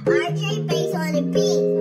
RJ Bass on the beat.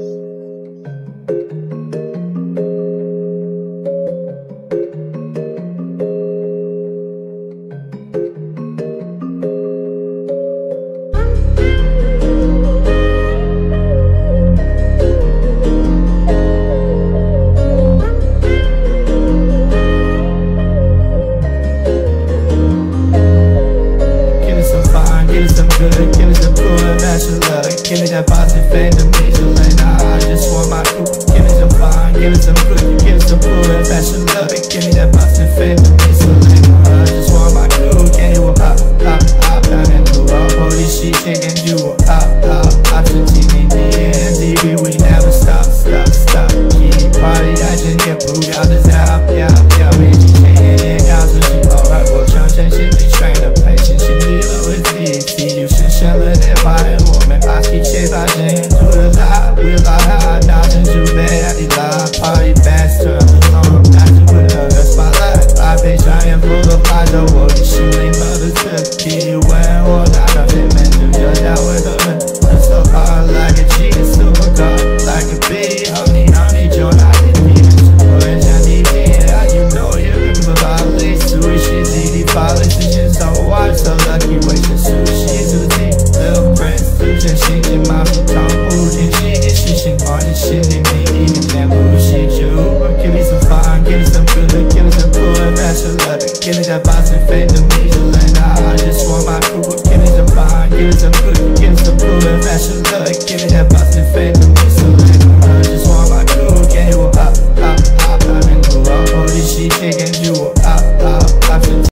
Give me some cool and natural love. Give me that positive fame to me, so like, nah, I just want my crew. Give me some fun, give me some cookie, give me some cool and natural love. Give me that positive fame to me, so like, nah, I just want my crew. Can you pop, pop, pop, down and do all holy shit, and you will pop, pop, pop to TDD and DB. We never stop, stop, stop. Keep party, I just get booed out this out, yeah, yeah, we just can't out so she all right, well, she be trained up patient, she dealing with DT. You should shell it in my woman. I keep shit by Jane to the lie. We lie high, nothing too bad. I lie, party bastard. I'm not to put her in the spotlight. I bitch, I am full of lies. The world is shooting mother to kill you when or not. Nothing meant to judge out with a man. I'm so hard like a G, a super car, like a B. Honey, John, I didn't need it. Orange, I need it. You know you remember violence. Sweet shit, DD politicians. So watch, so lucky.